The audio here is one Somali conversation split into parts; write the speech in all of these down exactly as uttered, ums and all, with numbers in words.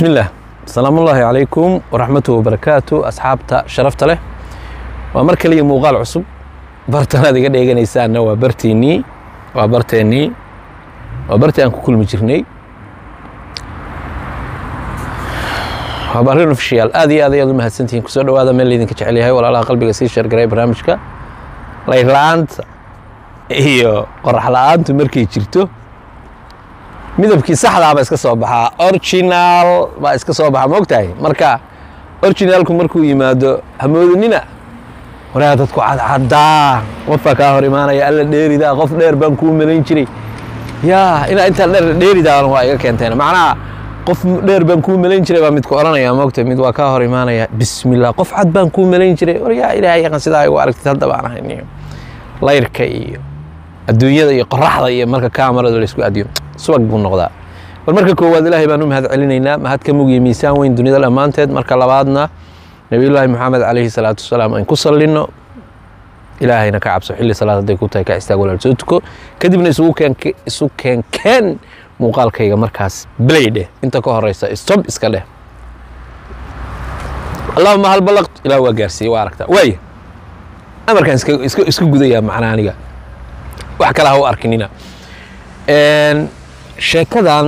بسم الله السلام الله عليكم ورحمته وبركاته أصحابتا شرفت له ومركل لي موقال عصب برتنا دي قد يغنيسان وبرتيني وبرتيني وبرتي أنكو كل مجرني وبرهن في الشيال آذي آذي آذي مهدسنتين كسود وهذا من اللي ذنك تعليها ولا الله قلبي قسير شرقري برامجك ليرلاند إيو قرحلان تمركي جرتو midabkii saxda ah ba iska soo baxaa original ba iska soo baxaa moogtahay marka originalku markuu yimaado hamoodinina waraa dadku cadcada qofka ka hor imaanaya alla dheerida qof dheer baan ku maleyn jiray yaa ina inta dheer dheerida waa iga keenteen macnaha qof dheer baan ku maleyn jiray baa mid ku oranaya moogtahay mid waa ka hor imaanaya bismillah qof cad baan ku maleyn jiray yaa ilaahay yaqaan sidaa ay u aragtid hadda baan ahayn layrka iyo adduunyada iyo qoraxda iyo marka kaamarada la isku adiyo suwag buu noqdaa bal marka koowaad ilaahay baan u mahad celinaynaa mahad ka mugiyo miisaan weyn dunida dhamaanteed marka labaadna nabiyullaahi maxamed calayhi salaatu wasalaam aan ku sallino ilaahayna ka cabso xilli salaad haday ku tahay ka istaag walaal soo tuko kadibna isugu keen isu keen keen muuqaalkayga markaas blade inta ka horeysa stop iska leh allahumma hal balaqt ila waa gaarsiiyay waa aragtaa way amarkan iska iska isku gudaya macna aniga wax kala ha u arkinina een sheekadan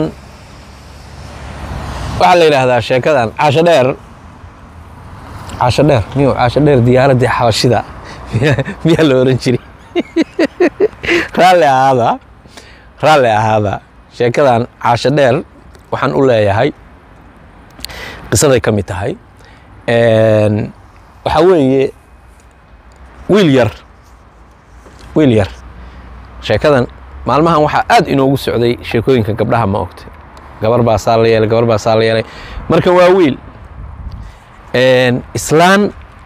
waxa la yiraahdaa sheekadan caasho dheer caasho dheer miyo caasho dheer diyaaradii xabashida miya la oran jiray raali ahaada raali ahaada sheekadan caasho dheer waxaan u leeyahay qisaday ka mid tahay een waxa weeye wiil yar wiil yar sheekadan maalmahan waxa aad inoogu socday sheekooyinka gabdhaha ma ogtay gabar baa saal yeelay gabar baa saal yeelay marka waa wiil een islaan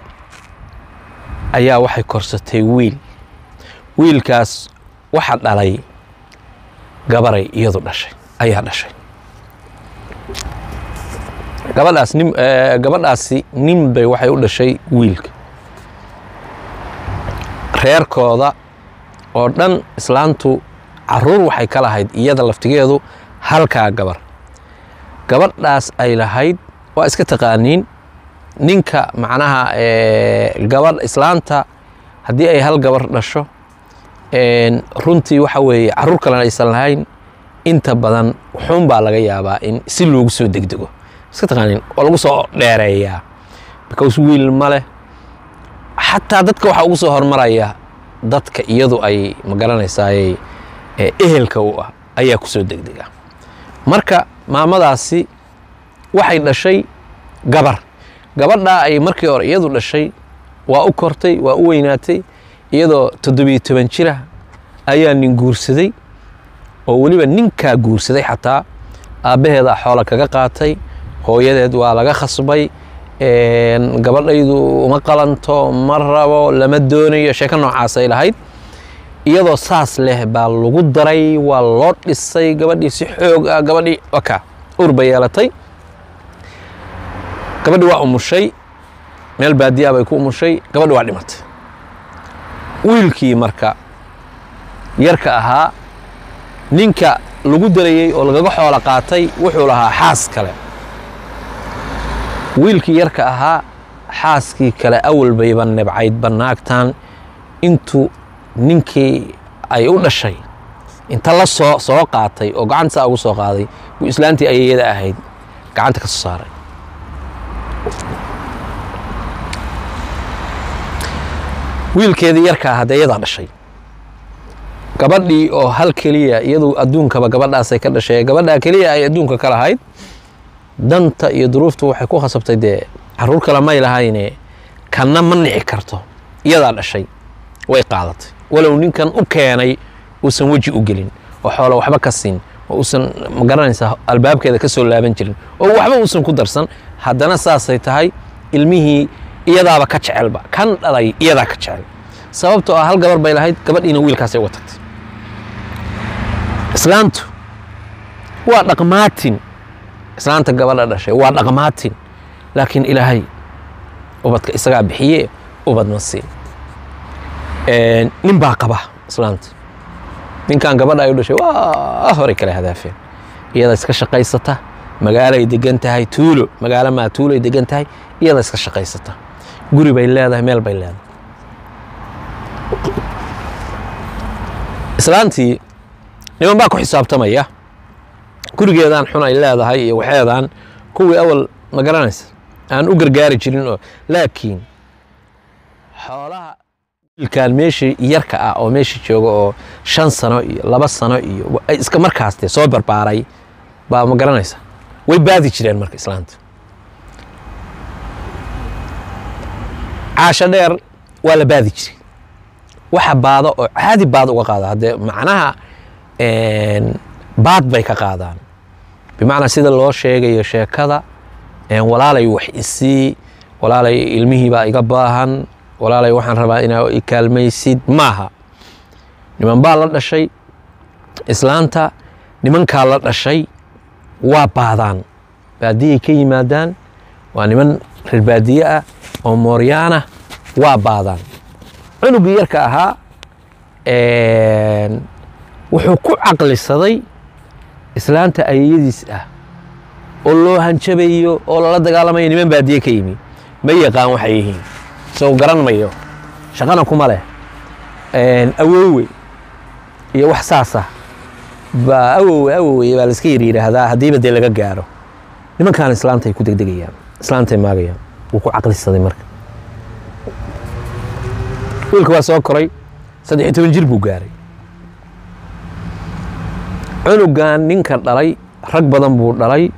ayaa waxay korsatay wiil wiilkaas waxa dhalay gabaray iyadu dhashay ayaa dhashay gabadhaas nim gabadhaasi nin bay waxay u dhashay wiilka reerkooda oo dhan islaantu caruur waxay ka lahayd iyada laftigeedu halka gabar gabadhaas ay lahayd waa iska taqaaniin ninka macnaha ee gabadh islaanta hadii ay hal gabar dhasho een runtii waxa weeye caruur kale aysan lahayn inta badan xun baa laga yaabaa in si loogu soo degdego iska taqaaniin oo lagu soo dheereeyaa because wiil male hatta dadka waxa ugu soo hormaraya dadka iyadu ay magaranaysaay ehelka u ah ayaa ku soo degdega marka maamadaasi waxay dhashay gabar gabadha ay markii hore iyadu dhashay waa u kortay waa u weynaatay iyadoo toddobiyo toban jir ah ayaa nin guursaday oo waliba ninka guursaday xataa aabaheeda xoolo kaga qaatay hooyadeed waa laga khasbay een gabadhaydu uma qalanto marrabo lama doonayo sheeka noocaas ay lahayd iyadoo saas leh baa lagu daray waa loo dhisay gabadhii si xoog ah gabadhii waka urba yeelatay gabadhii waa umushay meel baadiya bay ku umushay gabadhii waa dhimatay wiilkii marka yarka ahaa ninka lagu darayay oo lagaga xoolo qaatay wuxuu lahaa xaas kale wiilkii yarka ahaa xaaskii kale awal bayba nabcayd banaagtan intuu ninkii ay u dhashay inta la soo soo qaatay oo gacanta ugu soo qaaday uu islaantii ayayada ahayd gacanta ka soo saaray wiilkeedii yarka ahaa ayada dhashay gabadhii oo hal kaliya iyadu adduunka gabadhaas ay ka dhashay gabadha kaliya ay adduunka ka lahayd danta iyo duruuftu waxay ku khasabtay de caruur kale ma ilaahayne kana ma nici karto iyada dhashay way qaadatay walow ninkan u keenay uusan waji u gelin oo xoolo waxba ka siin oo uusan magaranaysa albaabkeeda ka soo laaban jirin oo waxba uusan ku darsan haddana saasay tahay ilmihii iyadaaba ka jecelba kan dhalay iyada ka jecel sababtoo ah hal gabar bay lahayd gabadhiina wiilkaas ay watagtay islaantu waa dhaqmaatin islaanta gabadha dhashay waa dhaqmaatin laakiin ilaahay ubadka isaga bixiye ubad ma siin een nin baa qaba islaanta ninkan gabadha ay u dhashay waa hore kale hadaafeen iyada iska shaqaysata magaalay degan tahay tuulo magaalo maa tuuloay degan tahay iyada iska shaqaysata guri bay leedahay meel bay leedahay islaantii niman baa ku xisaabtamaya gurigeedaan xun ay leedahay iyo waxeedaan kuwii awal ma garanaysa aan u gargaari jirin oo laakiin xoolaha wiilkaan meeshii yarka ah oo meeshii jooga oo shan sano iyo laba sano iyo iska markaas dee soo barbaaray baa ma garanaysa way baadi jireen marka islaanta caasho dheer waa la baadi jiray waxa baado oo caadi baad uga qaada haddee macnaha baad bay ka qaadaan bimacnaa sida loo sheegayo sheekada walaalay wax isii walaalay ilmihii baa iga baahan walaalay waxaan rabaa inaa i kaalmaysid maaha niman baa la dhashay islaanta nimankaa la dhashay waa baadaan baadiyay ka yimaadaan waa niman reer baadiye ah oo mooryaana waa baadaan cunugii yarka ahaa wuxuu ku caqlisaday islaanta ayayadiis ah oo loo hanjabayo oo lala dagaalamayo niman baadiye ka yimi ma yaqaan waxay yihiin soo garan mayo shaqana kuma leh awoowe iyo wax saasa ba awoowe awoowe baa la iska yiri yiraahdaa haddiiba dee laga gaaro nimankaan islaantay ku degdegayaan islaantay maagayaan wuu ku caqlisaday marka wiilka waa soo koray saddex iyo toban jir buu gaaray cunugan ninka dhalay rag badan buu dhalay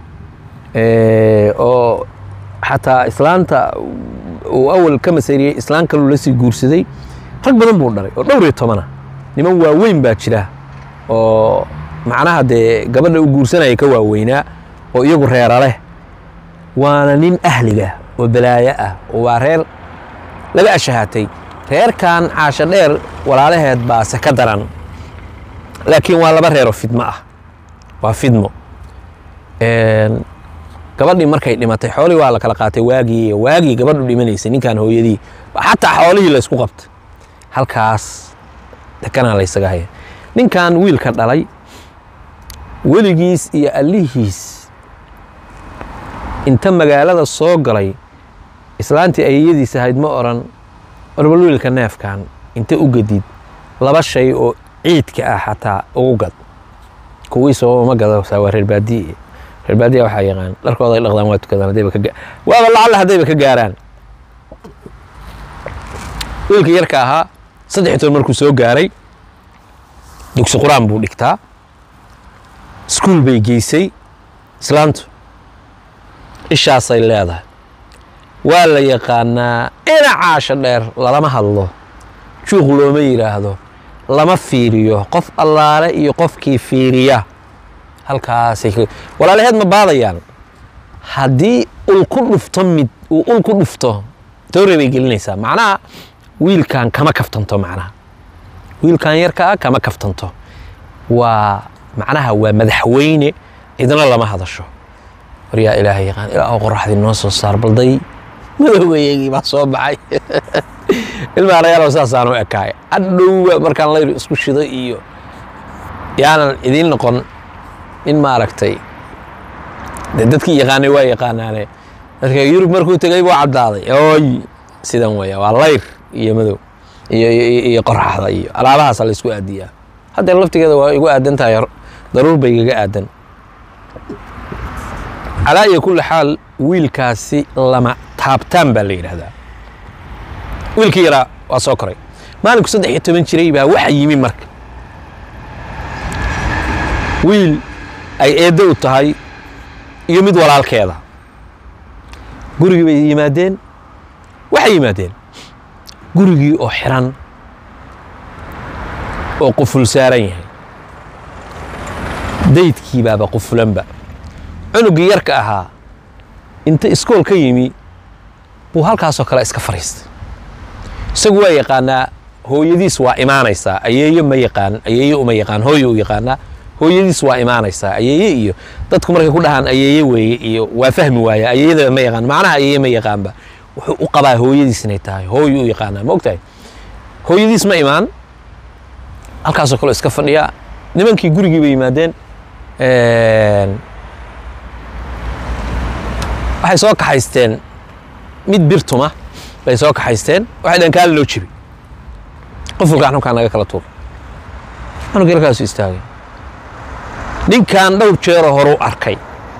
oo xataa islaanta uu awal ka masayriyey islaan kaluu la sii guursaday rag badan buu dhalay oo dhowr iyo tobana niman waaweyn baa jira oo macnaha dee gabadha u guursanaya ka waaweynaa oo iyagu reera leh waana nin ahliga oo balaayo ah oo waa reer laga ashahaatay reerkan caasho dheer walaalaheed baase ka daran laakiin waa laba reeroo fidmo ah waa fidmo gabadhii markay dhimatay xoolii waa la kala qaatay waagii waagii gabadhu dhimanaysay ninkan hooyadii xataa xoolihii la isku qabtay halkaas dekanaa la isaga haya ninkan wiilka dhalay weligiis iyo allihiis inta magaalada soo galay islaantii ayayadiis ahayd ma oran warbal wiilka neefkan inta u gadid laba shay oo ciidka ah xataa ugu gad kuwiisoo ma gado waa reer baadiye reer baadiye waxaa yaqaan dharkooda ay dhaqdaan waa tukadaan haddayba ka waaba lacalla haddayba ka gaaraan wiilka yarka ahaa saddex iyo toban markuu soo gaaray dugsi quraan buu dhigtaa iskuul bay geysay islaantu ishaasay leedahay waa la yaqaanaa ina caasho dheer lalama hadlo juuq looma yidhaahdo lama fiiriyo qof allaale iyo qofkii fiiriya halkaasay walaalaheed ma baadayaan haddii ul ku dhufto mid uu ul ku dhufto toore bay gelinaysaa macnaha wiilkan kama kaftanto macnaha wiilkan yarka ah kama kaftanto waa macnaha waa madaxweyne cidna lama hadasho waryaa ilaahay yaqaan ilaa qoraxdii noo soo saar balday madowgeygii baa soo baxay ilmaa layaalow saasaan u ekaay adhowa markaan layr isku shido iyo yaanan idiin noqon in maaragtay dee dadkii yaqaanay waa yaqaanaane dadka yurub markuu tegay buu caddaaday oy sidan weya waa layr iyo madow iyo iyo qoraxda iyo alaabahaasa la isku aadiyaa haddee laftigeeda waa igu aadan tahay daruur bay igaga aadan calaa iyo kulli xaal wiilkaasi lama taabtaan baa la yidhaahdaa wiilkii yaraa waa soo koray maalinku saddex iyo toban jiray baa waxa yimi marka wiil ay eeddo u tahay iyo mid walaalkeeda gurigii bay yimaadeen waxay yimaadeen gurigii oo xiran oo quful saaran yahay daydkii baaba qufulanba cunugii yarka ahaa inta iskool ka yimi buu halkaasoo kale iska fariistay isagu waa yaqaanaa hooyadiis waa imaanaysaa ayeeyo ma yaqaan ayeeyo uma yaqaan hooyo u yaqaanaa hooyadiis waa imaanaysaa ayeeye iyo dadku markay ku dhahaan ayeeye weeye iyo waa fahmi waaya ayeeyada ma yaqaan macnaha ayeeye ma yaqaanba wuxuu u qabaa hooyadiis inay tahay hooyo u yaqaanaa ma ogtahay hooyadiis ma imaan halkaasoo kale iska fadhiya nimankii gurigii bay yimaadeen waxay soo kaxaysteen mid birtuma bay soo kaxaysteen waxay dhan kaal loo jibi qofka xanuunka naga kala tuur anu geerkaas istaagay ninkan dhowr jeer hore u arkay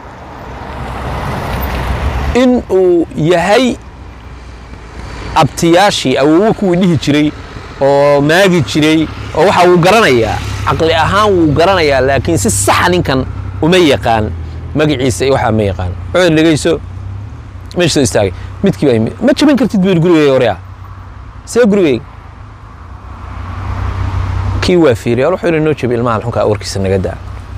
in uu yahay abtiyaashii awoowo kuwii dhihi jiray oo maagi jiray oo waxa uu garanayaa aqli ahaan wuu garanayaa laakiin si sax ninkan uma yaqaan magaciisa iyo waxa ma yaqaan wuxuu dhageyso meesha istaagay midkii baa ma jabin kartid buu gurigay hore ah see gurigay kii waa fiiriyay wuxuu inoo jabay ilmaha xunka warkiisa naga daa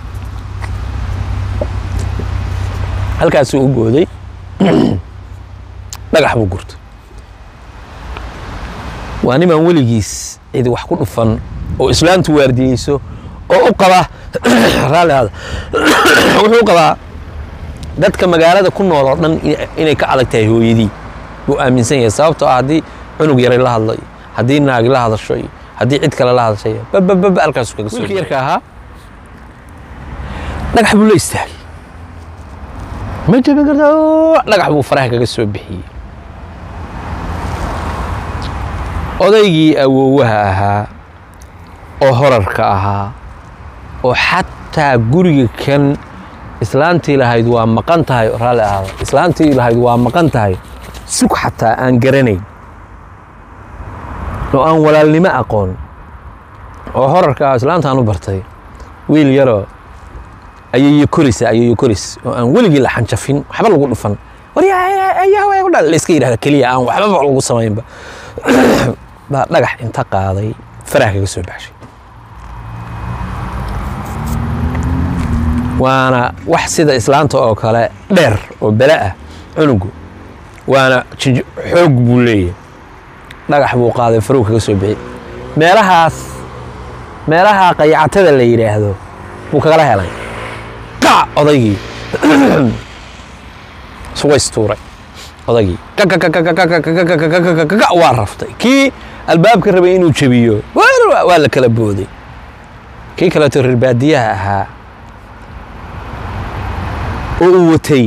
halkaas uu gooday dhagax buu gurtay waa niman weligiis cid wax ku dhufan oo islaantu waardiyeyso oo u qaba raali hada wuxuu qabaa dadka magaalada ku nool oo dhan inay ka adag tahay hooyadii buu aaminsan yahay sababtoo ah haddii cunug yaray la hadlay haddii naagi la hadashay haddii cid kale la hadashay bababab halkaas kaga soo wiilkii yarka ahaa dhagax buu la istaagay ma jabin kartaa dhagax buu faraha kaga soo bixiyey odaygii awoowaha ahaa oo horarka ahaa oo xataa guriga kan islaantii lahayd waa maqan tahay raali ahaada islaantii lahayd waa maqan tahay sug xataa aan garanayn oo aan walaalnimo aqoon oo horarka ah islaantaan u bartay wiil yaroo ayayo korisa ayayo koris oo aan weligii la xanjafin waxba lagu dhufan waryaa way ku dhal la iska yiraahdo kaliya aan waxba lagu sameynba baa dhagax inta qaaday faraha kaga soo baxshay waana wax sida islaanta oo kale dheer oo bala ah cunugu waana xoog buu leeyahay dhagax buu qaaday faruug kaga soo bixi meelahaas meelaha qayacatada la yiraahdo buu kagala helay ka odaygii suwaystuuray odaygii waa raftay kii albaabka rabay inuu jabiyo waa la kala booday kii kaleeto reer baadiyaha ahaa oo uu watay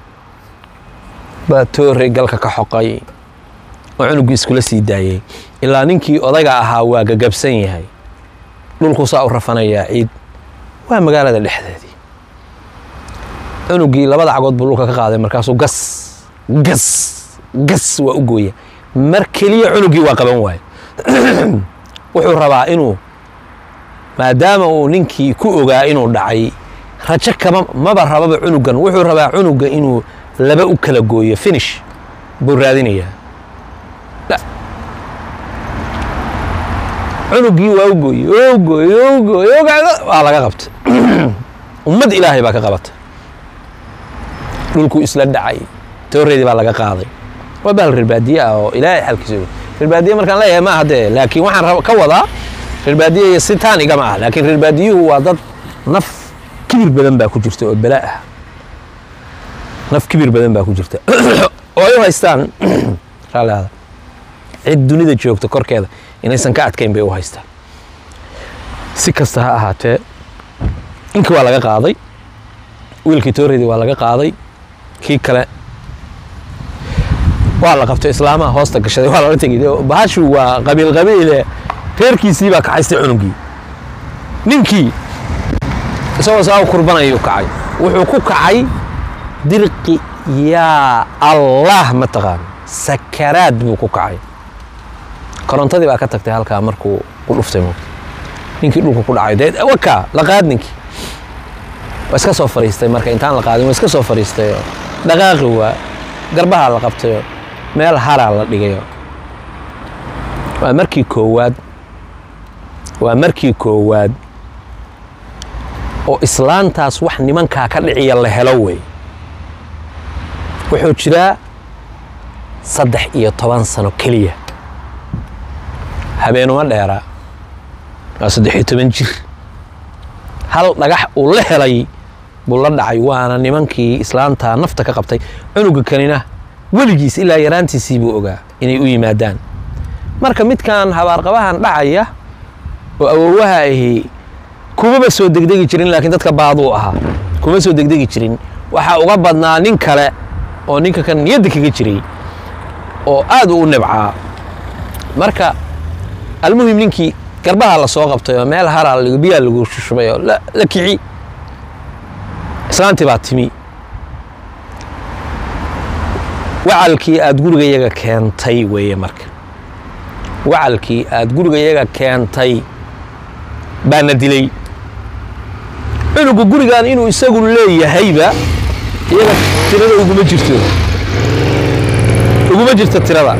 baa toore galka ka xoqay oo cunugu iskula sii daayay ilaa ninkii odayga ahaa waa gagabsan yahay dhulku saa u rafanayaa ciid waa magaalada dhexdeedii cunugii labada cagood buu dhulka ka qaaday markaasuu gas gas gas waa u gooya mar keliya cunugii waa qaban waayo wuxuu rabaa inuu maadaama uu ninkii ku ogaa inuu dhacay rajo kama maba rababa cunugan wuxuu rabaa cunuga inuu laba u kala gooyo finish buu raadinayaa cunugii waa u gooyey oo gooyey oo gooyey waa laga qabtay ummad ilaahay baa ka qabatay dhulku isla dhacay tooreedii baa laga qaaday waa bahal reer baadiye ah oo ilaahay xalkiisa reer baadiye markaan leeyahay ma hadee laakiin waxaan ka wadaa reer baadiye iyo sitaan igama ah laakiin reer baadiyuhu waa dad naf kibir badan baa ku jirta oo bala ah naf kibir badan baa ku jirta oo ay haystaan raalaada cid dunida joogta korkeeda inaysan ka adkayn bay u haystaan si kasta ha ahaatee inkii waa laga qaaday wiilkii tooreedii waa laga qaaday kii kale waa la qabtay islaamaha hoosta gashaday waa lala tegay bahashu waa qabiil qabiile reerkiisii baa kaxaystay cunugii ninkii isagoo saa u kurbanayo kacay wuxuu ku kacay dirqi yaa allah ma taqaan sakaraad buu ku kacay korontadii baa ka tagtay halkaa markuu ku dhuftay ninkii dhulku ku dhacay deed waka la qaad ninkii waa iska soo fariistay marka intaan la qaadin waa iska soo fariistay dhaqaaqi waa garbaha la qabtay meel haraa la dhigayo waa markii koowaad waa markii koowaad oo islaantaas wax nimankaa ka dhiciya la helo wey wuxuu jiraa saddex iyo toban sano keliya habeenuma dheeraa waa saddex iyo toban jir hal dhagax uu la helay buu la dhacay waana nimankii islaantaa nafta ka qabtay cunuga kanina weligiis ilaa yaraantiisii buu ogaa inay u yimaadaan marka midkan habaarqabahan dhacaya oo awoowaha ahi kumaba soo degdegi jirin laakiin dadka baaduu ahaa kuma soo degdegi jirin waxaa uga badnaa nin kale oo ninka kan niyadda kaga jiray oo aad u nibcaa marka almuhim ninkii garbaha la soo qabtay oo meel haraa lagu biyaa lagu shushubay oo la la kici islaantii baa timi wacalkii aad gurigayaga keentay weeye marka wacalkii aad gurigayaga keentay baana dilay cunugu gurigan inuu isagu leeyahayba iyaga tirada uguma jirto uguma jirto tirada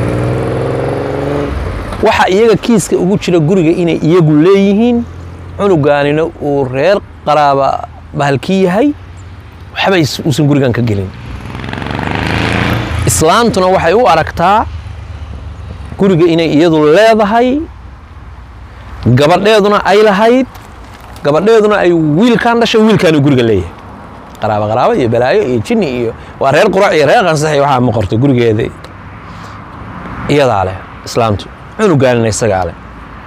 waxa iyaga kiiska ugu jira guriga inay iyagu leeyihiin cunugaanina uu reer qaraaba bahalkii yahay waxba uusan gurigan ka gelin islaantuna waxay u aragtaa guriga inay iyadu leedahay gabadheeduna ay lahayd gabadheeduna ay wiilkaan dhashay wiilkaan guriga leeyahay qaraaba qaraaba iyo balaayo iyo jinni iyo waa reer qurac iyo reer qansax waxa ma qorto gurigeeda iyada leh islaamtu cunugaanina isaga leh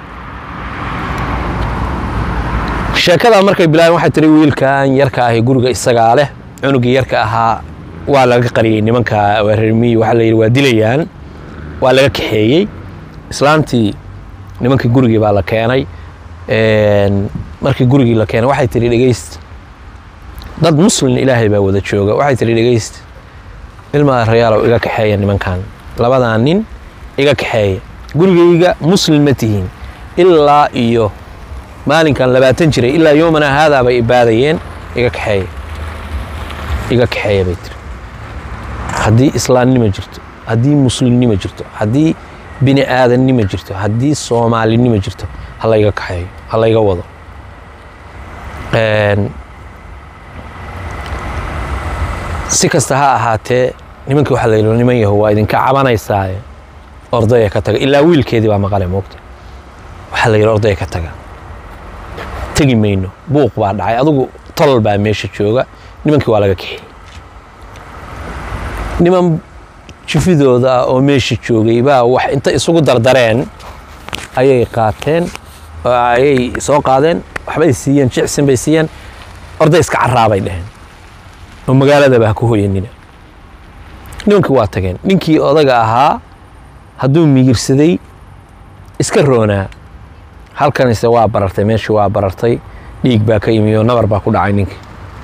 sheekada markay bilaabeen waxay tiri wiilkaan yarka ah guriga isaga leh cunugii yarka ahaa waa laga qariyay nimanka reermi waxa la yiri waa dilayaan waa laga kaxeeyay islaantii nimankii gurigii baa la keenay een markii gurigii la keenay waxay tiri dhageyst dad muslim ilaahay baa wada jooga waxay tiri dhageyst ilma reeyalo iga kaxeeya nimankan labadaan nin iga kaxeeya gurigayga muslim ma tihiin ilaa iyo maalinkan labaatan jiray ilaa yoomana hada bay ibaadayeen iga kaxeeya iga kaxeeya bay tiri haddii islaamnimo jirto haddii muslimnimo jirto haddii bini aadannimo jirto haddii soomaalinimo jirto hala iga kaxeeyo hala iga wado een si kasta ha ahaatee nimankii waxa la yidhi niman yahow waa idinka cabanaysaa ordaya ka taga ilaa wiilkeedii baa maqalay moogta waxa la yidhi ordaya ka taga tegi mayno buuq baa dhacay adigu tol baa meesha jooga nimankii waa laga kaxeeyey niman jifidooda oo meesha joogay baa wax inta isugu dardareen ayay qaateen oo ayay soo qaadeen waxbay siiyeen jicsin bay siiyeen orday iska caraabay dhaheen oo magaalada baa ku hooyanina nimankii waa tageen ninkii odaga ahaa hadduu miyirsaday iska roonaa halkanise waa barartay meeshii waa barartay dhiig baa ka yimi oo nabar baa ku dhacay ninkii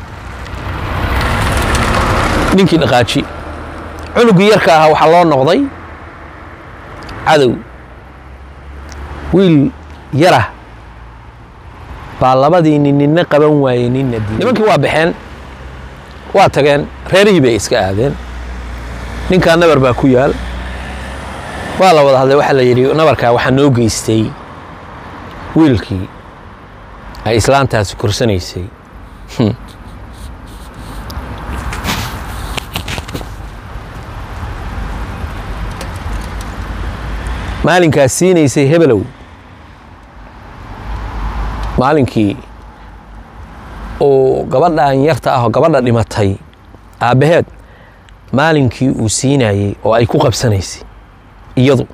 ninkii dhaqaaji cunugii yarka ahaa waxaa loo noqday cadow wiil yarah baa labadii nin ninna qaban waayey ninna diiday nimankii waa baxeen waa tageen reerihii bay iska aadeen ninkaa nabar baa ku yaal waa la wada hadlay waxaa la yidhi nabarkaa waxaa noo geystay wiilkii ay islaantaasi korsanaysay maalinkaas siinaysay hebelow maalinkii oo gabadhaan yarta ah oo gabadha dhimatay aabbaheed maalinkii uu siinayay oo ay ku qabsanaysay iyadu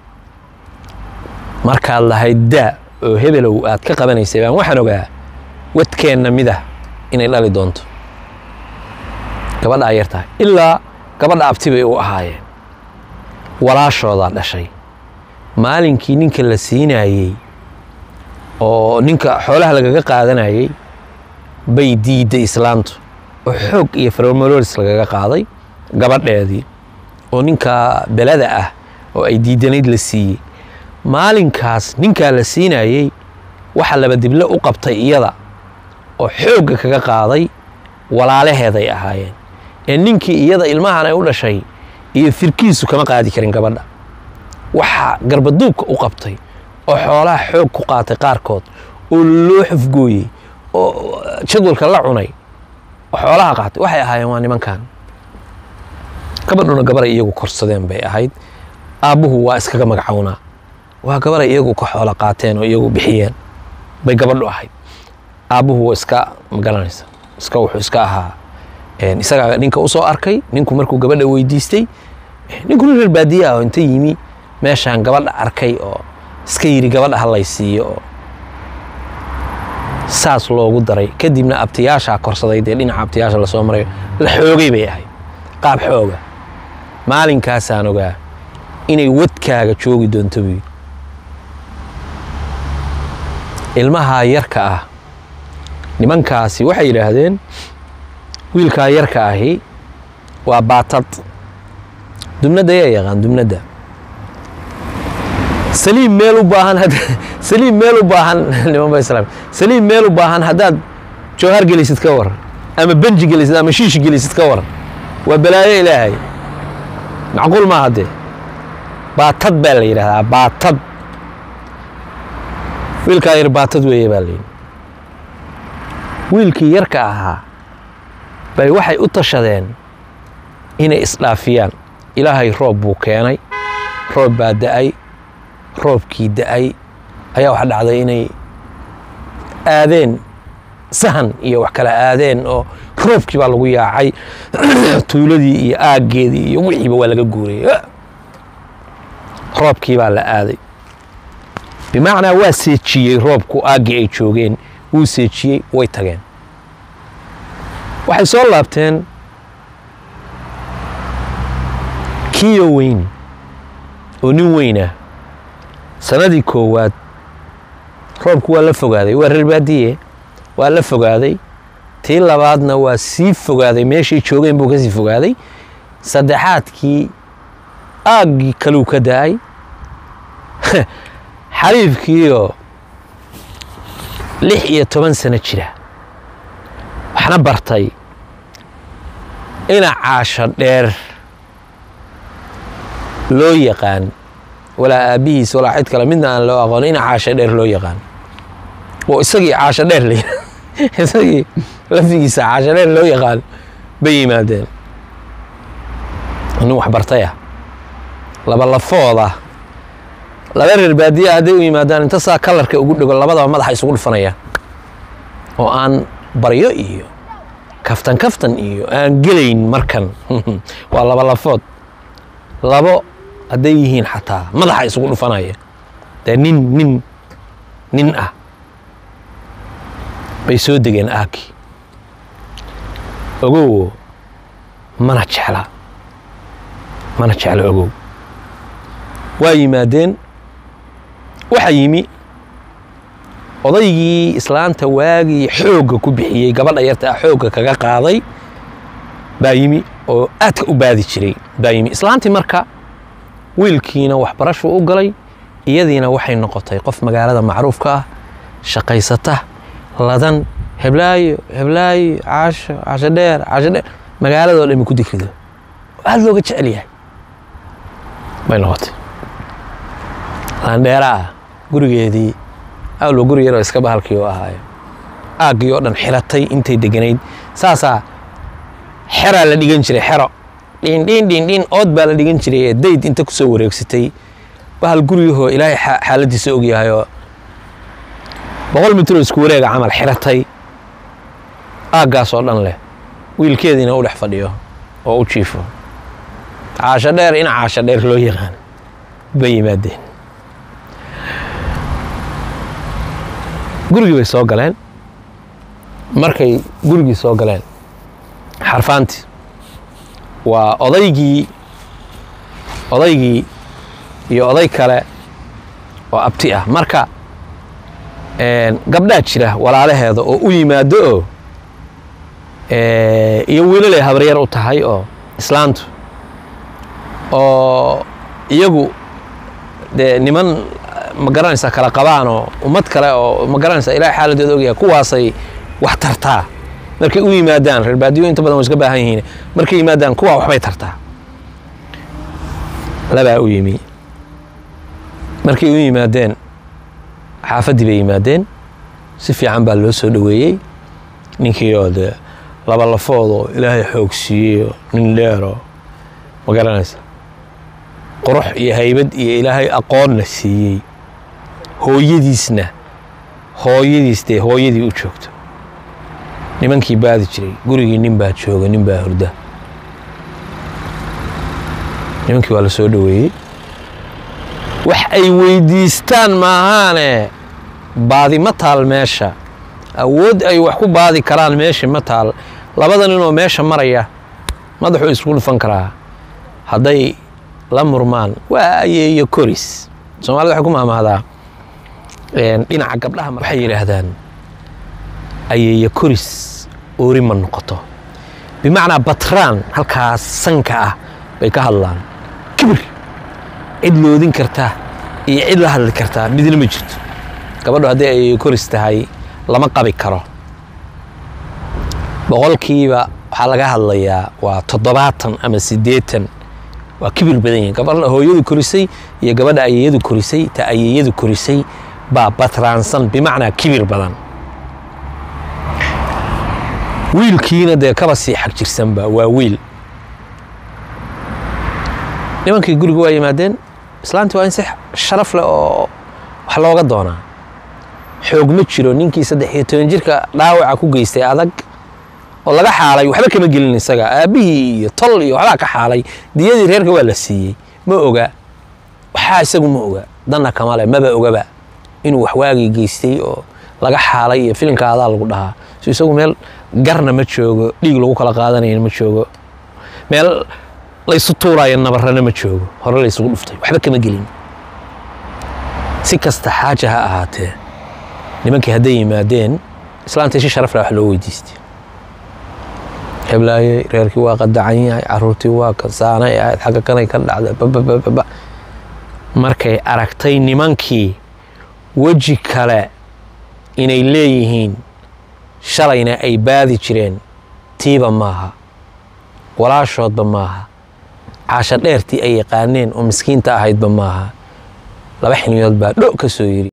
markaad lahayd daa oo hebelow aad ka qabanaysay baan waxaan ogaa wadkeenna midah inay dhali doonto gabadhaa yartahay ilaa gabadha abti bay u ahaayeen walaashoodaa dhashay maalinkii ninka la siinayay oo ninka xoolaha lagaga qaadanayay bay diiday islaantu oo xoog iyo farmololis lagaga qaaday gabadheedii oo ninka belada ah oo ay diidanayd la siiyey maalinkaas ninkaa la siinayay waxa laba dible u qabtay iyada oo xoogga kaga qaaday walaalaheeday ahaayeen ee ninkii iyada ilmahan ay u dhashay iyo firkiisu kama qaadi karin gabadha waxa garbaduubka u qabtay oo xoolaha xoog ku qaatay qaarkood oo loo xufgooyey oo jadwalka la cunay oo xoolaha qaatay waxay ahaayeen waa nimankan gabadhuna gabar iyagu korsadeen bay ahayd aabbuhu waa iskaga magacawnaa waa gabar iyagu ka xoolo qaateen oo iyagu bixiyeen bay gabadhu ahayd aabbuhu waa iska magalanaysa iska wuxuu iska ahaa een isaga ninka u soo arkay ninku markuu gabadha weydiistay ninku reer baadiye ah oo inta yimi meeshaan gabadha arkay oo iska yiri gabadha halaysiiyo oo saas loogu daray kadibna abtiyaasha korsaday ee dhinaca abtiyaasha la soo maray la xoogay bay ahayd qaab xooga maalinkaasaan ogaa inay wadkaaga joogi doonto buy ilmaha yarka ah nimankaasi waxay yiraahdeen wiilka yarka ahi waa baatad dumnada ayaa yaqaan dumnada saliim meel u baahan had saliim meel u baahan niman bay salaam saliim meel u baahan hadaad joohar gelisid ka war ama banji gelisid ama shiish gelisid ka war waa balaayo ilaahay macquul ma hade baatad baa la yiraahdaa baatad wiilka yar baatad weeye baa leeyahay wiilkii yarka ahaa bay waxay u tashadeen inay isdhaafiyaan ilaahay roob buu keenay roob baa da'ay roobkii da'ay ayaa waxa dhacday inay aadeen sahan iyo wax kala aadeen oo roobkii baa lagu yaacay tuuladii iyo aaggeedii iyo wixiiba waa laga guuriyay roobkii baa la aaday bimacnaa waa seejiyey roobku aaggii ay joogeen wuu seejiyey way tageen waxay soo laabteen kiyo weyn oo nin weyna sanadii koowaad roobku waa la fogaaday waa reer baadiye waa la fogaaday tii labaadna waa sii fogaaday meeshii joogeen buu ka sii fogaaday saddexaadkii aaggii kaluu ka da'ay xariifkiioo lix iyo toban sano jira waxna bartay ina caasho dheer loo yaqaan walaa aabihiis walaa cid kale midna aan loo aqoon ina caasho dheer loo yaqaan oo isagii caasho dheer la isagii lafigiisa caasho dheer loo yaqaan bay yimaadeen nin wax bartay ah laba lafooda laba reer baadiye hadday u yimaadaan inta saa kalarka ugu dhigo labadaba madaxa isugu dhufanayaan oo aan baryo iyo kaftan kaftan iyo aan gelayn markan waa laba lafood labo hadday yihiin xataa madaxa isugu dhufanaya dee nin nin nin ah bay soo degeen aagii ogow mana jecla mana jecla ogow waa yimaadeen waxa yimi odaygii islaanta waagii xoogga ku bixiyey gabadha yarta ah xoogga kaga qaaday baa yimi oo aadka u baadi jiray baa yimi islaantii marka wiilkiina waxbarasho u galay iyadiina waxay noqotay qof magaalada macruufka ah shaqaysata ladan heblaayo heblaayo caasho caasho dheer caasho dheer magaaladoo dhan ku digrido aad looga jecel yahay bay noqotay landheeraa gurigeedii awlo guri yar oo iska bahalkii oo ahaayo aaggii oo dhan xiratay intay deganayd saasaa xeraa la dhigan jiray xero dhin dhin dhin dhin ood baa la dhigan jiray ee dayd inta kusoo wareegsatay bahal guryahoo ilaahay xaaladiisa og yahay oo boqol mitir oo isku wareega camal xiratay aaggaas oo dhan leh wiilkeediina u dhex fadhiyo oo u jiifo caasho dheer ina caasho dheer loo yaqaan bay yimaadeen gurigii bay soo galeen markay gurigii soo galeen xarfaantii waa odaygii odaygii iyo oday kale oo abti ah marka gabdhaa jira walaalaheeda oo u yimaado oo iyo wiilal ay habaryar u tahay oo islaantu oo iyagu dee niman ma garanaysaa kala qabaan oo ummad kale oo ma garanaysaa ilaahay xaaladooda ogyahay kuwaasay wax tartaa markay u yimaadaan reer baadiyo inta badan way iska baahan yihiin markay yimaadaan kuwaa waxbay tartaa labaa u yimi markay u yimaadeen xaafaddii bay yimaadeen si fiican baa loo soo dhoweeyey ninkii oo dee laba lafood oo ilaahay xoog siiyey oo nin dheeroo ma garanaysaa qurux iyo haybad iyo ilaahay aqoonna siiyey hooyadiisna hooyadiis dee hooyadii u joogto nimankii baadi jiray gurigii nin baa jooga nin baa hurda nimankii waa la soo dhoweeyey wax ay weydiistaan maahaane baadi ma taal meesha awood ay wax ku baadi karaan meesha ma taal labada ninoo meesha maraya madaxuu isku dhufan karaa hadday la murmaan waa ayeeyo koris soomaalida waxay ku maamahdaa dhinaca gabdhaha waxay yidhaahdaan ayeeyo koris oori ma noqoto bimacnaa batraan halkaas sanka ah bay ka hadlaan kibir cid loodin kartaa iyo cid la hadli kartaa midna ma jirto gabadhu haddii ayeeyo koris tahay lama qabi karo boqolkiiba waxaa laga hadlayaa waa toddobaatan ama siddeetan waa kibir badan yihiin gabadha hooyadu korisay iyo gabadha ayeeyadu korisay ta ayeeyadu korisay baa batraansan bimacnaa kibir badan wiilkiina dee kaba sii xag jirsanba waa wiil nimankii guriga waa yimaadeen islaantii waa in si sharaf leh oo wax looga doonaa xoog ma jiro ninkii saddex iyo toban jirka dhaawaca ku geystay adag oo laga xaalay waxba kama gelin isaga aabihii iyo tol iyo waxbaa ka xaalay diyadii reerka waa la siiyey ma oga waxaa isagu ma oga danna kama leh maba ogaba inuu wax waagii geystay oo laga xaalay iyo filimka adaa lagu dhahaa so isagu meel garna ma joogo dhiig lagu kala qaadanayna ma joogo meel laysu tuuraayo nabarrana ma joogo hore laysugu dhuftay waxba kama gelin si kasta xaaja ha ahaatee nimankii hadday yimaadeen islaantii si sharaf leh wax loo weydiistay heblaayey reerkii waa qadacan yahay carruurtii waa kansaanay ahayd xagga kanay ka dhacday bababababa markay aragtay nimankii weji kale inay leeyihiin shalayna ay baadi jireen tiiba maaha walaashoodba maaha caasho dheertii ay yaqaaneen oo miskiinta ahaydba maaha laba xiniyood baa dho ka soo yiri